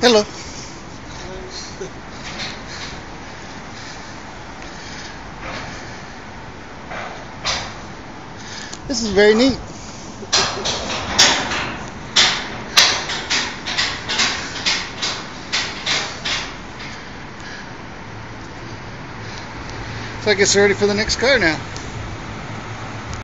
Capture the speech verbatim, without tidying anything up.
Hello. This is very neat. So I guess we're ready for the next car now.